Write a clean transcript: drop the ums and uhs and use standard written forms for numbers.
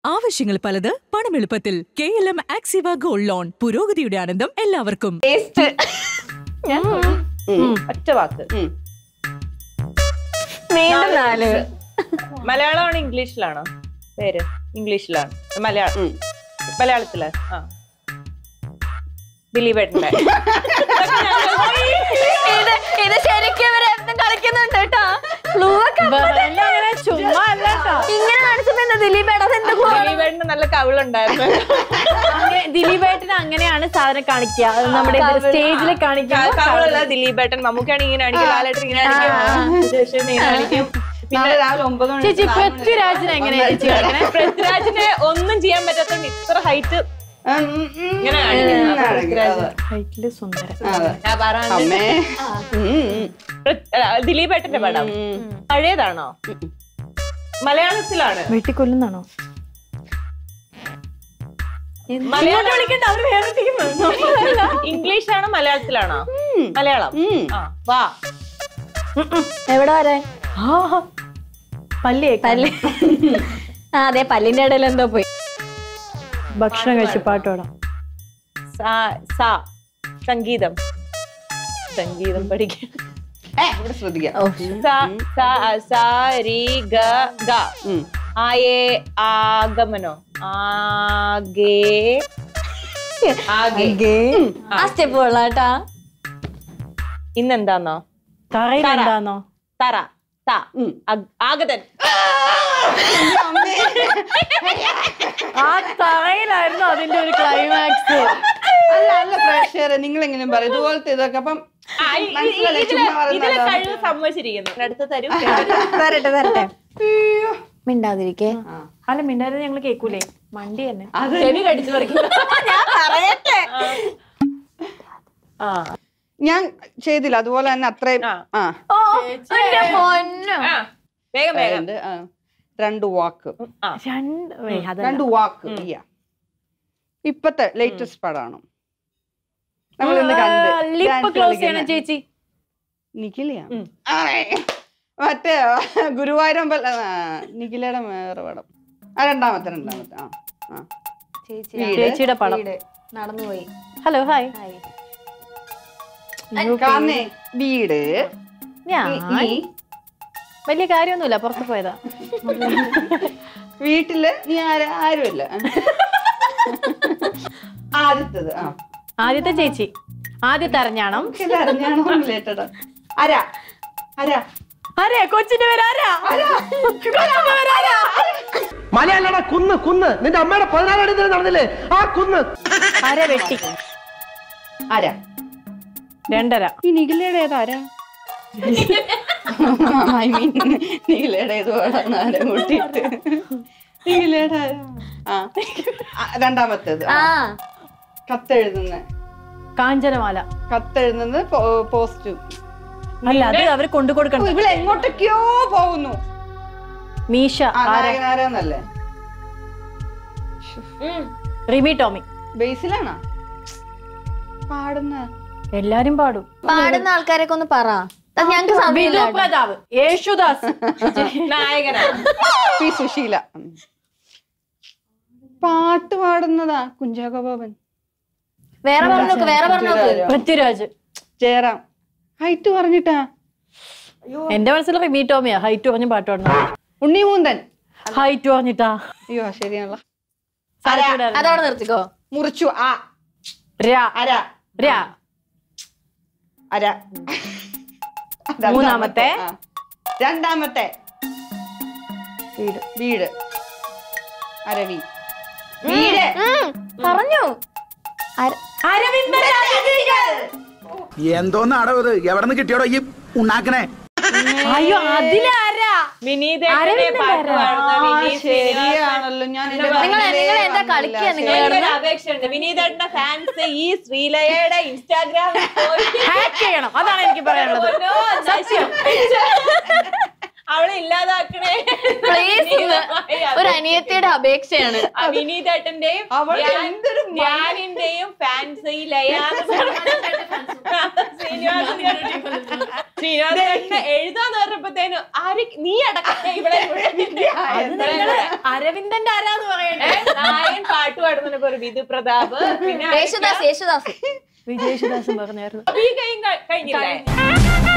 ആവശ്യങ്ങൾ പലത്, പണം എളുപ്പത്തിൽ. KLM Axiva Gold Loan. പുരോഗതിയുടെ ആനന്ദം എല്ലാവർക്കും. ഒറ്റ വാക്ക്. മലയാളമാണോ ഇംഗ്ലീഷിലാണോ പേര്? ഇംഗ്ലീഷിലാണ്. മലയാളത്തില് ദിലീപേട്ടന്റെ. ഇത് ശരിക്കും കളിക്കുന്നുണ്ട് കേട്ടോ. ഇങ്ങനെ കാണിച്ചപ്പോ ദിലീപേട്ടന് നല്ല കവിളുണ്ടായിരുന്നു. ദിലീപേട്ടന് അങ്ങനെയാണ് സാധനം കാണിക്കുക, നമ്മുടെ സ്റ്റേജിൽ കാണിക്കുക. കവിളുള്ള ദിലീപേട്ടൻ. മമ്മൂക്കാണ് ഇങ്ങനെ കാണിക്കും, ലാലേട്ടൻ ഇങ്ങനെ കാണിക്കും. പിന്നെ രാവിലെ 9 മണി. ചേച്ചി പൃഥ്വിരാജിനെ എങ്ങനെയാ ചേച്ചി കാണിക്കണേ? പൃഥ്വിരാജിനെ ഒന്നും ചെയ്യാൻ പറ്റാത്തോണ്ട് ഇത്ര ഹൈറ്റ് ഇങ്ങനെ ഹൈറ്റില് സുന്ദരൻ. ദിലീപേട്ടന്റെ പടം പഴയതാണോ മലയാളത്തിലാണ്? വെട്ടിക്കൊല്ലുന്നാണോ? ഇംഗ്ലീഷാണോ മലയാളത്തിലാണോ? മലയാളം. വാ എവിടെ വരാൻ? പല്ലി. അതെ, പല്ലിന്റെ ഇടയിൽ എന്തോ പോയി. ഭക്ഷണം കഴിച്ച് പാട്ടോടാം. സംഗീതം. സംഗീതം പഠിക്കാം. ആഗമനോ? ആ സ്റ്റെപ്പ് കൊള്ളാട്ടാ. ഇന്നെന്താന്നോ? തറയിലെന്താന്നോ? തറ. ആഗതൻ. ആ തറയിലായിരുന്നു അതിന്റെ ഒരു ക്ലൈമാക്സ്. അല്ല പ്രേക്ഷകരെ, നിങ്ങൾ എങ്ങനെയും പറയും ഇതുപോലത്തെ ഇതൊക്കെ. അപ്പം കഴിവ് സമ്മതിച്ചിരിക്കുന്നു. അടുത്ത് തരൂ. തരട്ടെ. മിണ്ടാതിരിക്കേ. അല്ല, മിണ്ടായിരുന്നു ഞങ്ങള് കേക്കൂലേ? മണ്ടി തന്നെ ചെവി കടിച്ചു പറിക്കുന്നു. ഞാൻ ചെയ്തില്ല അതുപോലെ തന്നെ. അത്രയും. വേഗം. 2 വാക്ക്. 2 വാക്ക്. ഇപ്പത്തെ ലേറ്റസ്റ്റ് പടമാണ് നമ്മൾ ഇന്ന് കണ്ട്. ചേച്ചി നിഖിലയാ? മറ്റേ ഗുരുവായൂരമ്പൽ നിഖിലയുടെ വേറെ പടം. രണ്ടാമത്തെ. ചേച്ചിയുടെ പടം നടന്നുപോയി. Hello hi. വീട്. വലിയ കാര്യമൊന്നുമില്ല, പുറത്ത് പോയതാ. വീട്ടില് നീ ആരുമില്ല. ആദ്യത്തെ ചേച്ചി. ആദ്യത്തെ അരഞ്ഞാണം. കൊച്ചിന്റെ പേര് മലയാള കുന്ന്. നിന്റെ അമ്മയുടെ 16 അടി നടന്നില്ലേ ആ കുന്ന്? അര വെട്ടി. 2.5. ഈ നിഖിലയുടെ ഏതാരാ? നിഖിലയുടെ ഏത് പാടാണ് ആര കൂട്ടിയിട്ട്? നിഖിലയുടെ രണ്ടാമത്തേത് കത്തെഴുതുന്ന. കാഞ്ചനമാല. കത്തെഴുതുന്നത് പോസ്റ്റ്. അല്ല, അത് അവര് കൊണ്ടു കൊടുക്കണം. ഇവിടെ എങ്ങോട്ടൊക്കെയോ പോകുന്നു. മീശ. ആരാന്നല്ലേ? റിമി ടോമി. ബേസിലാണോ പാടുന്ന? എല്ലാരും പാടും. പാടുന്ന ആൾക്കാരൊക്കെ ഒന്ന് പറ. പ്രതാപ്. യേശുദാസ് നായകനാണ്. പി സുശീല. പാട്ട് പാടുന്നതാ കുഞ്ചാക്കോ ബോബൻ. വേറെ പറഞ്ഞു. പൃഥ്വിരാജ്. ജയറാം. ഹൈറ്റ് പറഞ്ഞിട്ടാ? എന്റെ മനസ്സിൽ റിമി ടോമിയാ ഹൈറ്റ് പറഞ്ഞ് പാട്ട് പാടുന്ന. ഉണ്ണിമൂന്തൻ. ഹൈറ്റ് പറഞ്ഞിട്ടാ? അയ്യോ ശരിയാണല്ലോ. അതോടെ നിർത്തിക്കോ. മുറിച്ചു. മൂന്നാമത്തെ. രണ്ടാമത്തെ വീട്. അരവി. വീട് പറഞ്ഞു. എന്തോന്നാടോ ഇത്? എവിടെ നിന്ന് കിട്ടിയോടോ ഈ ഉണ്ടാക്കണേ? അയ്യോ, അതിലാരാ? ശരിയാണല്ലോ. ഞാൻ എന്താ കളിക്കുക? അപേക്ഷയുണ്ട്. വിനീതേട്ടന്റെ ഫാൻസ് ഈ ശ്രീലയയുടെ ഇൻസ്റ്റാഗ്രാമിൽ ഹാക്ക് ചെയ്യണം. അതാണ് എനിക്ക് പറയാനുള്ളത്. അവളെ ഇല്ലാതാക്കണേ പ്ലീസ് ഒരു അനിയത്തിയുടെ അപേക്ഷയാണ്. വിനീതേട്ടന്റെയും ഞാനിന്റെയും ഫാൻസ് ശ്രീനിവാസേട്ടന് എഴുതാന്ന് പറഞ്ഞപ്പോഴത്തേനും നീ അടക്കട്ടെ ഇവിടെ അരവിന്ദന്റെ ആരാന്ന് പറയണ്ടേ? നായൻ പാട്ട് പാടുന്നതിനൊക്കെ ഒരു വിധു പ്രതാപ്, പിന്നെ യേശുദാസ് വിജയ് യേശുദാസും പറഞ്ഞായിരുന്നു. കഴിഞ്ഞില്ലേ?